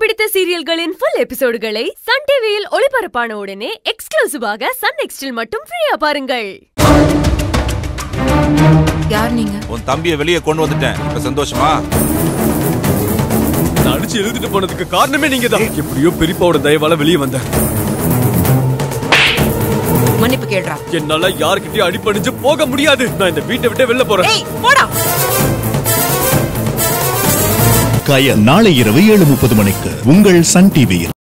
பிடித்த சீரியல்களின் full எபிசோடுகளை Sun டிவியில் ஒளிபரப்பான உடனே எக்ஸ்க்ளூசிவாக சன் நெக்ஸ்டில் மட்டும் ஃப்ரீயா பாருங்கள். யார் நீங்க? உன் தம்பியை வெளியே கொண்டு வந்துட்டேன். இப்ப சந்தோஷமா? நான் அடிச்சு எழுதிட்டு போனதுக்கு காரணமே நீங்க தான். எப்படியோ பெரியப்பாவோட தயவால வெளியே வந்தேன். மன்னிப்பு கேள்றா. என்னால யார்கிட்டயும் அடிபணிஞ்சு போக முடியாது. நான் இந்த வீட்டை விட்டு வெளில போறேன். ஏய் போடா. நாளை இரவு 7:30 மணிக்கு உங்கள் சன் டிவியில்.